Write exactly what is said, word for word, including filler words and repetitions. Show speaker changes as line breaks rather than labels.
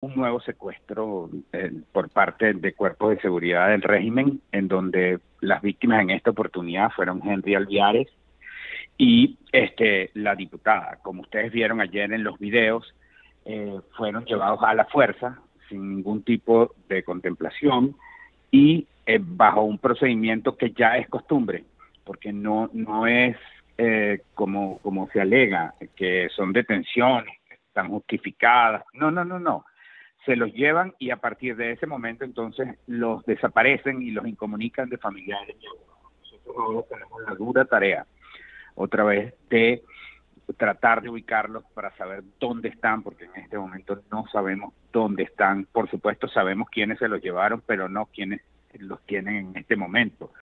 un nuevo secuestro eh, por parte de cuerpos de seguridad del régimen, en donde las víctimas en esta oportunidad fueron Henry Alviares y este, la diputada. Como ustedes vieron ayer en los videos, eh, fueron llevados a la fuerza, sin ningún tipo de contemplación, y eh, bajo un procedimiento que ya es costumbre, porque no, no es eh, como, como se alega, que son detenciones, que están justificadas. No, no, no, no. Se los llevan y a partir de ese momento entonces los desaparecen y los incomunican de familiares. Nosotros ahora tenemos la dura tarea otra vez de tratar de ubicarlos para saber dónde están, porque en este momento no sabemos dónde están. Por supuesto sabemos quiénes se los llevaron, pero no quiénes los tienen en este momento.